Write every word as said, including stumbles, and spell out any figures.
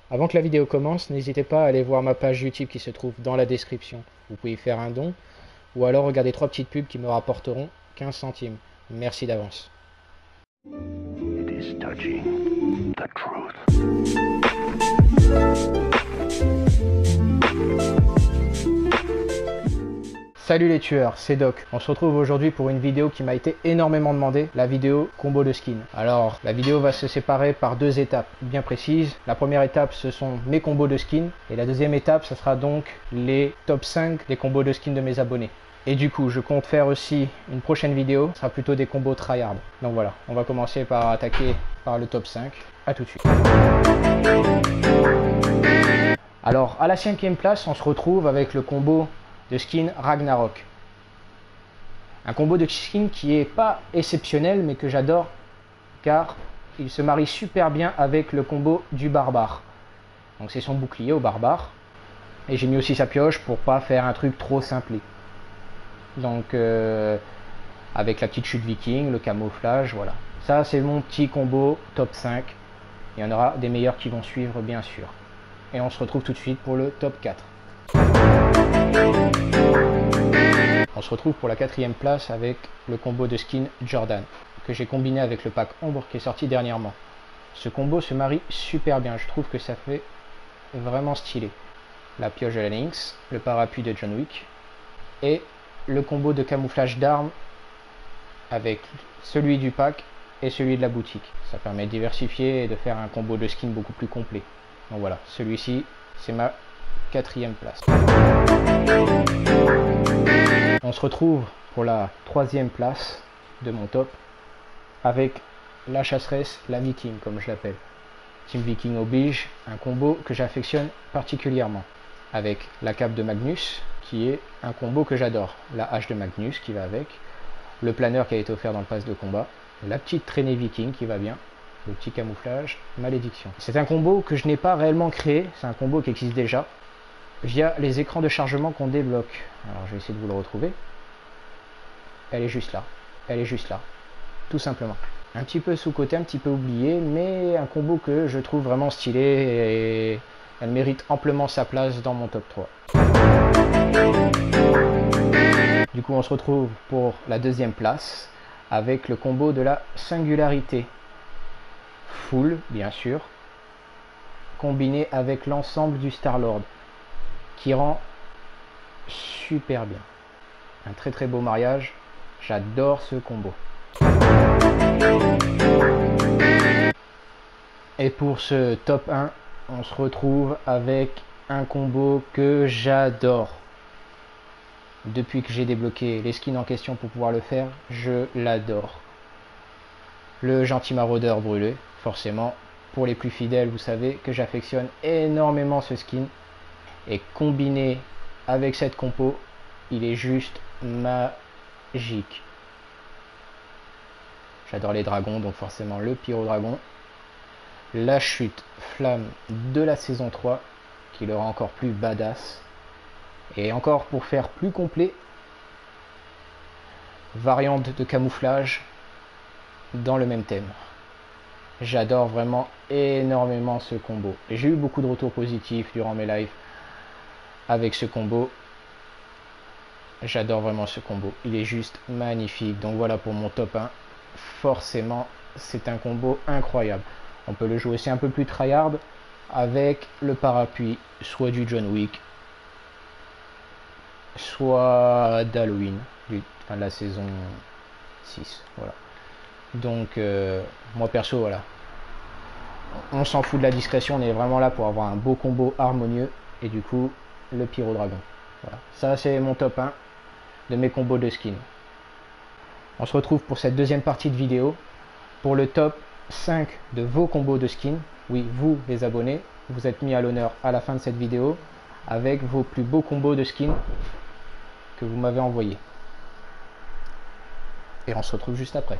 Avant que la vidéo commence, n'hésitez pas à aller voir ma page YouTube qui se trouve dans la description. Vous pouvez faire un don ou alors regarder trois petites pubs qui me rapporteront quinze centimes. Merci d'avance. It is touching the truth. Salut les tueurs, c'est Doc. On se retrouve aujourd'hui pour une vidéo qui m'a été énormément demandée, la vidéo combo de skin. Alors, la vidéo va se séparer par deux étapes bien précises. La première étape, ce sont mes combos de skin. Et la deuxième étape, ce sera donc les top cinq des combos de skin de mes abonnés. Et du coup, je compte faire aussi une prochaine vidéo, ce sera plutôt des combos tryhard. Donc voilà, on va commencer par attaquer par le top cinq. A tout de suite. Alors, à la cinquième place, on se retrouve avec le combo de skin Ragnarok. Un combo de skin qui est pas exceptionnel mais que j'adore car il se marie super bien avec le combo du barbare. Donc c'est son bouclier au barbare. Et j'ai mis aussi sa pioche pour pas faire un truc trop simplé. Donc euh, avec la petite chute viking, le camouflage, voilà. Ça c'est mon petit combo top cinq. Il y en aura des meilleurs qui vont suivre bien sûr. Et on se retrouve tout de suite pour le top quatre. On se retrouve pour la quatrième place avec le combo de skin Jordan que j'ai combiné avec le pack ombre qui est sorti dernièrement. Ce combo se marie super bien, je trouve que ça fait vraiment stylé. La pioche de la Lynx, le parapluie de John Wick et le combo de camouflage d'armes avec celui du pack et celui de la boutique. Ça permet de diversifier et de faire un combo de skin beaucoup plus complet. Donc voilà, celui-ci c'est ma quatrième place. On se retrouve pour la troisième place de mon top avec la chasseresse, la viking comme je l'appelle. Team Viking oblige, un combo que j'affectionne particulièrement. Avec la cape de Magnus qui est un combo que j'adore. La hache de Magnus qui va avec. Le planeur qui a été offert dans le pass de combat. La petite traînée viking qui va bien. Le petit camouflage, malédiction. C'est un combo que je n'ai pas réellement créé. C'est un combo qui existe déjà via les écrans de chargement qu'on débloque. Alors je vais essayer de vous le retrouver. Elle est juste là. Elle est juste là. Tout simplement. Un petit peu sous-côté, un petit peu oublié, mais un combo que je trouve vraiment stylé et elle mérite amplement sa place dans mon top trois. Du coup on se retrouve pour la deuxième place avec le combo de la singularité. Full, bien sûr, combiné avec l'ensemble du Star-Lord, qui rend super bien. Un très très beau mariage, j'adore ce combo. Et pour ce top un, on se retrouve avec un combo que j'adore. Depuis que j'ai débloqué les skins en question pour pouvoir le faire, je l'adore. Le gentil maraudeur brûlé, forcément, pour les plus fidèles, vous savez que j'affectionne énormément ce skin. Et combiné avec cette compo, il est juste magique. J'adore les dragons, donc forcément le pyro-dragon. La chute flamme de la saison trois, qui le rend encore plus badass. Et encore pour faire plus complet, variante de camouflage dans le même thème. J'adore vraiment énormément ce combo. J'ai eu beaucoup de retours positifs durant mes lives avec ce combo. J'adore vraiment ce combo. Il est juste magnifique. Donc voilà pour mon top un. Forcément, c'est un combo incroyable. On peut le jouer aussi un peu plus tryhard avec le parapluie, soit du John Wick, soit d'Halloween, enfin de la saison six. Voilà. Donc euh, moi perso, voilà, on s'en fout de la discrétion, on est vraiment là pour avoir un beau combo harmonieux. Et du coup, le pyro dragon. Voilà. Ça c'est mon top un de mes combos de skin. On se retrouve pour cette deuxième partie de vidéo pour le top cinq de vos combos de skin. Oui, vous les abonnés, vous êtes mis à l'honneur à la fin de cette vidéo avec vos plus beaux combos de skin que vous m'avez envoyés. Et on se retrouve juste après.